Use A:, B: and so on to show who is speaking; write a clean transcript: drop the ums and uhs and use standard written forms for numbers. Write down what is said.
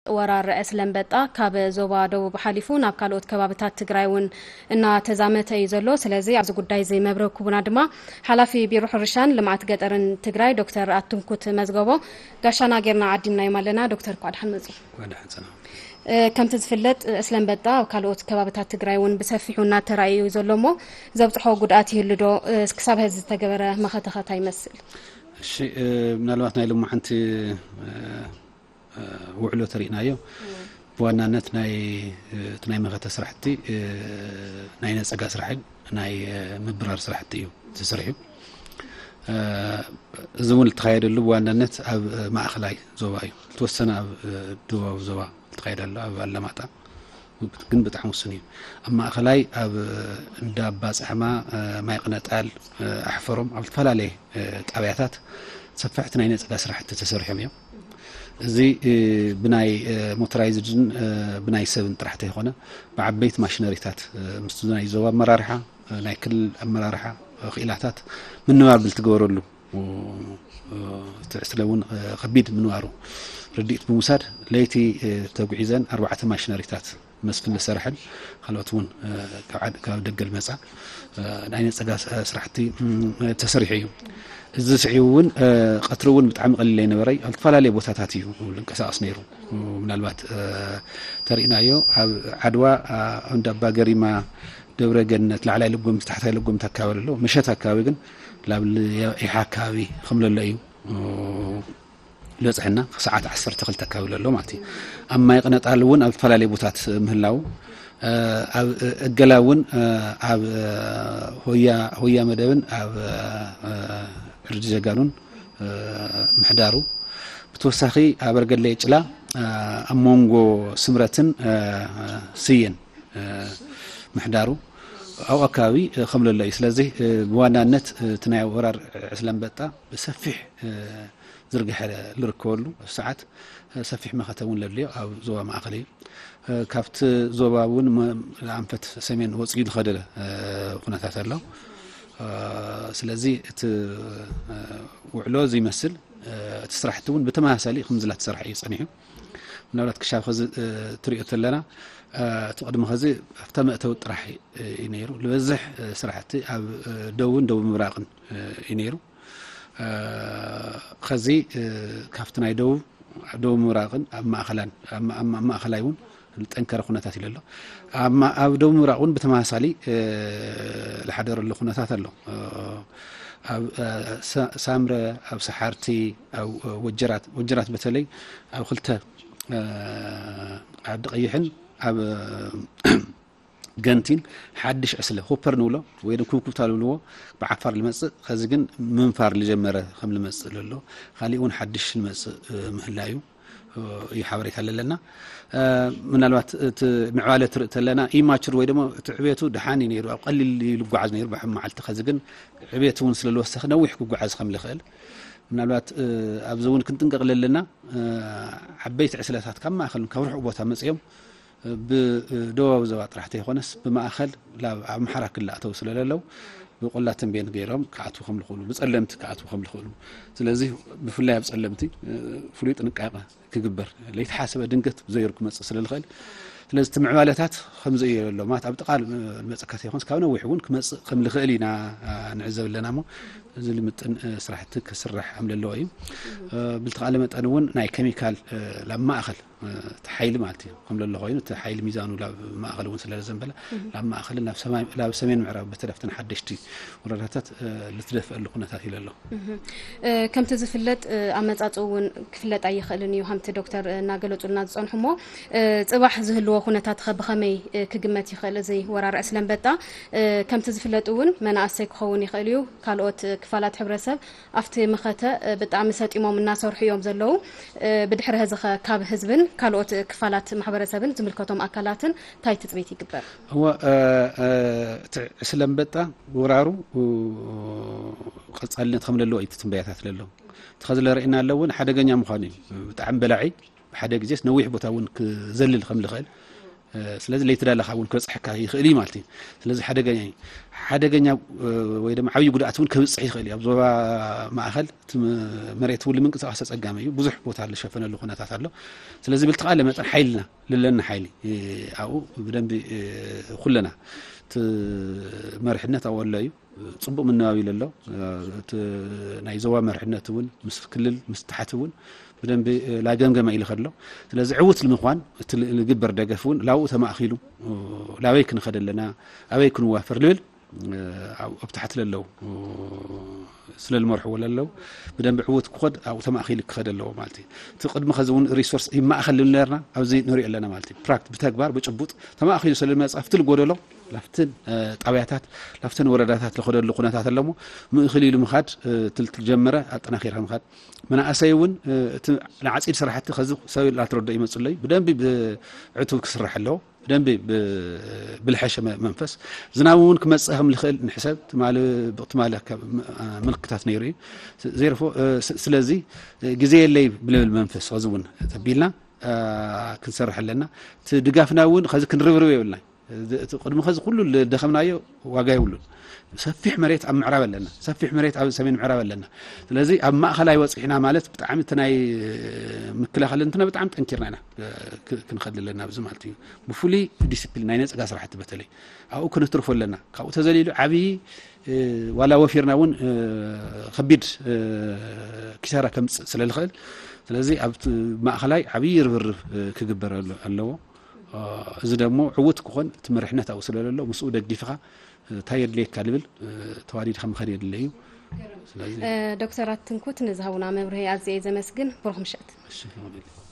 A: ወራር እስለምበጣ ካብ ዞባ ደቡብ ሓሊፉ ናብ ካልኦት ከባቢታት ትግራይ ውን እና ተዛመተ እዩ ዘሎ ስለዚ ኣብዚ ጉዳይ ዘይ መብረኩቡና ድማ ሓላፊ ቢሮ ሕርሻን ልምዓት ገጠርን ትግራይ ዶክተር አትንኩት መዝገቦ ጋሻና ጌርና ዓዲምና ይማለና ዶክተር ኳድሓን መጹ ከምቲ ዝፍለጥ እስለምበጣ ኣብ ካልኦት ከባቢታት ትግራይ ውን ብሰፊሑና ተራእዩ ዘሎሞ ዘብጽሖ ጉድኣት ይህልዶ ክሳብ ሕዚ ዝተገበረ መኸተኸታ ይመስል
B: እሺ ምናልባት ናይ ልሙ ሓንቲ ውዕሎ ተሪናዮ በዋናነት ናይ መኸተ ስራሕቲ ናይ ነጸጋ ስራሕን ናይ ምብራር ስራሕቲ እዩ ተሰሪሑ ዝውን ተኻይደሉ በዋናነት ኣብ ማእኸላይ ዞባ እዩ ተወሰነ ኣብ ደቡብ ዞባ ተኻይደሉ ኣብ አላማጣ ግን በጣም ወሰን እዩ ኣብ ማእኸላይ ኣብ እንዳ ባጽሕማ ማይ ቅነጣል ኣሕፈሮም ኣብ ተፈላለየ ጣብያታት ሰፋሕቲ ናይ ነጸጋ ስራሕቲ ተሰሪሖም እዮም እዚ ብናይ ሞተራይዝድን ብናይ ሰብን ጥራሕተ ይኾነ ብዓበይት ማሽነሪታት ምስ ናይ ዞባ አመራርሓ ናይ ክልል አመራርሓ ኺላታት ምንባር ብልትገበረሉ ስለውን ከቢድ ምንባሩ ርዲት ብምውሳድ ለይቲ ተጉዒዘን 4 ማሽነሪታት መስፍን ለሰርሐን ካልኦት ውን ካብ ደገል መጻ ናይ ነጸጋ ስራሕቲ ተሰሪሑ እዩ እዚ ስዒውን ቀትሩውን ብጣዕሚ ቀሊል ይነበረይ ኣብ ተፈላለየ ቦታታት እዩ ልንቀሳቀስ ነይሩ ምናልባት ተሪናዮ ኣብ ዓድዋ እንዳ ባገሪማ ደብረ ገነት ላዕላይ ልጎም ታሕታይ ልጎም ተካበለሎ መሸት አካባቢ ግን ላብ ይሓ አካባቢ ከምለለ እዩ ለጽሕና ሰዓት 12 ተካበለሎ ማለት እዩ ኣብ ማይ ቅነጣልውን ኣብ ተፈላለየ ቦታት ምህላው ኣብ እገላውን ኣብ ሆያ መደብን ኣብ ዕርዲ ዘጋኑን ምሕዳሩ ብተወሳኺ ኣብ በርገለ ጭላ ኣብ ሞንጎ ስምረትን ስየን ምሕዳሩ ኣብ አካባቢ ከምለለ እዩ ስለዚ በዋናነት ትናይ ወራር እስለምበጣ በሰፊሕ ዝርግሐ ልርከበሉ ሰዓት ሰፊሕ መኸተውን ለልዮ ኣብ ዞባ ማእኸል እዩ ካብቲ ዞባ ውን አንፈት ሰሜን ወጽኢ ዝኸደለ ኩነታት ኣሎ ስለዚ እቲ ውዕሎ ዝይመስል እቲ ስራሕቲ ውን ብተመሳሳሊ ከምዝላ ተሰርሐ እዩ ጸኒሑ ምናልባት ክሻብ ኸዚ ትሪኦ ተለና ተቀድሞ ኸዚ ኣብታ መእተው ጥራሕ እዩ ነይሩ ልበዝሕ ስራሕቲ ኣብ ደቡብን ደቡብ ምብራቅን እዩ ነይሩ ኸዚ ካብቲ ናይ ደቡብ ምብራቅን ኣብ ማእኸላይ ውን ጠንከረ ኩነታት ይለሎ ኣብ ደቡብ ምብራቅ ውን ብተመሳሳሊ ለሓደረሉ ኩነታት ኣሎ ኣብ ሳምረ ኣብ ሰሓርቲ ኣብ ወጀራት በተለይ ኣብ ክልተ ዓዲ ቀይሕን ኣብ ገንቲን ሓድሽ ዕስለ ሆፐር ንብሎ ወይ ደግሞ ኩብኩብታ ንብሎ ብዓፋር ልመጽእ ኸዚ ግን ምንፋር ልጀመረ ከም ልመጽእ ለሎ ካሊእ ውን ሓድሽ ልመጽእ ምህላዩ ይሓበሬታ ኣለና ምናልባት ምዕባለ ትርኢ ተለና ኢማቹር ወይ ደግሞ ዕቤቱ ድሓኒ ነይሩ ኣብ ቀሊል ልጓዓዝ ነይሩ ብመዓልቲ ኸዚ ግን ዕቤቱ ውን ስለልወሰኸ ነዊሕ ክጓዓዝ ከም ልኽእል ምናልባት ኣብዚ ውን ክንጥንቀቕ ለለና ዓበይቲ ዕስለታት ካብ ማእኸል ካብ ርሑቕ ቦታ መጽዮም ብደቡብ ዞባ ጥራሕተ ይኾነስ ብማእኸል ላብ ኣምሓራ ክላእተው ስለለለው ብቆላት ተንቤን ገይሮም ከኣቱ ከም ልኽእሉ ብጸለምቲ ከኣቱ ከም ልኽእሉ ስለዚ ብፍላይ ኣብ ጸለምቲ ፍሉይ ጥንቃቐ ክግበር ለይተሓሰበ ድንገት ዘይርኩ መጽእ ስለልኽእል ስለዚ ትምዕባለታት ከምዚ እዩ ዘሎ ማለት ኣብ ጥቓል መጽካት ይኾንስ ካብ ነዊሕ ውን ክመጽእ ከም ልኽእል ኢና ንዕዘብ ኣለና ሞ እዚ ልምጥን ስራሕቲ ክስራሕ ከም ዘለዎ እዩ ብልተቓለ መጠን ውን ናይ ኬሚካል ላብ ማእኸል ተሓይሊ ማለት እዩ ከም ዘሎ ኮይኑ እቲ ሓይሊ ሚዛኑ ላብ ማእኸል ውን ስለለ ዘንበለ ላብ ማእኸል ላብ ሰሜን ምዕራብ በተደፍተን ሓደሽቲ ወረዳታት ልትደፍአሉ ኩነታት እዩ ዘሎ
A: ከምቲ ዝፍለጥ ኣመጻጽኡ ውን ክፍለጥ ኣይኽእልን እዩ ከምቲ ዶክተር እናገለጹልና ዝጸንሑ ሞ ጽባሕ ዝህልዎ ኩነታት ብኸመይ ክግመት ይኽእል እዚ ወራር እስለምበጣ ከምቲ ዝፍለጥ ውን መናእሰይ ክኸውን ይኽእል እዩ ካልኦት ክፋላት ሕብረተሰብ ኣብቲ መኸተ ብጣዕሚ ሰጢሞም እናሰርሑ እዮም ዘለዉ ብድሕሪ ህዚ ካብ ህዝብን ካልኦት ክፋላት ማሕበረሰብን ዝምልከቶም ኣካላትን ታይ ትጽቢት ይግበር
B: هو እስለምበጣ ወራሩ ቀጻልነት ከም ለሎ እቲ ትንበያታት ለሎ ተኸዝለ ረእና ኣለውን ሓደገኛ ምዃኑ ብጣዕሚ በላዒ ብሓደ ግዜስ ነዊሕ ቦታ ውን ክዘልል ከም ልኽእል ስለዚህ ለይተዳለኻ እውን ክበጽሕካ ይኽእል ማለት እዩ ስለዚህ ሓደገኛ ወይ ድማ ዓብይ ጉድኣት እውን ክብጽሕ ይኽእል እዩ ኣብ ዞባ ማእኸል መሬት እውን ምንቅስቓስ ተጸጋሚ እዩ ብዙሕ ቦታ ለሸፈነሉ ኩነታት ኣሎ ስለዚህ ብልተቃለ መጠን ሓይልና ለለና ሓይሊ ኣብኡ ብደንቢ ኩለና መርሕነት ኣወለ እዩ ጽቡቕ ምንባብ ኢሉ ኣሎ ናይ ዞባ መርሕነት እውን ምስ ክልል ምስ ታሕቲ እውን بدنب لا جمجمة إلى خدله لازم عوت المخوان الجبر دقفون لا تماخيلو لا ويكن خدل لنا أويكن وافر لول أو بتحت للو سل المرح ولا لو بدنب عوت خد أو تماخيلك خدل له مالتي تقدم خزون ريسورس ما أخلي لنا أو زي نوري لنا مالتي براكت بتكبر بتشبط تماخيل سل الماس أفتل جودله لفتن طبيعتات لفتن ورداتات لخد اللقناتات اللمو من خليل مخاد تلتجمرة أنا خيرها مخاد من أسيون العسير صراحة خزو سوي لا ترد أي مسؤولية بدنبي بعتو كسرح له بدنبي بالحشة منفس زناون كمسهم الخيل نحسب تمال ملكتات نيري زيرفو سلازي جزء اللي بالمنفس خزون تبيلنا كنسرح لنا تدقافنا ون خزو كنربروي ولا قد مخز كله اللي دخلنا أيه واقعي ولون سفيح مريت أم معراب لنا سفيح مريت أو سمين معراب لنا لذي أم ما خلاي وصحنا مالت بتعمل تناي مكلا خلنا بتعمل تنكرنا أنا كنخد لنا بزمالتي بفولي ديسيبلين ناس قاس راح تبتلي أو كنا ترفل لنا أو تزليل عبي ولا وفيرنا ون خبيد كسارة كم سلال خل لذي ما خلاي عبي يربر كجبر اللو إذا دمو عود كون تمرحنا توصل له مسؤول الدفاع تاير ليه كالبل تواريخ خم خريج الليو
A: دكتورات تنكوت نزهونا مبرهي عزيزة مسجن بروح مشات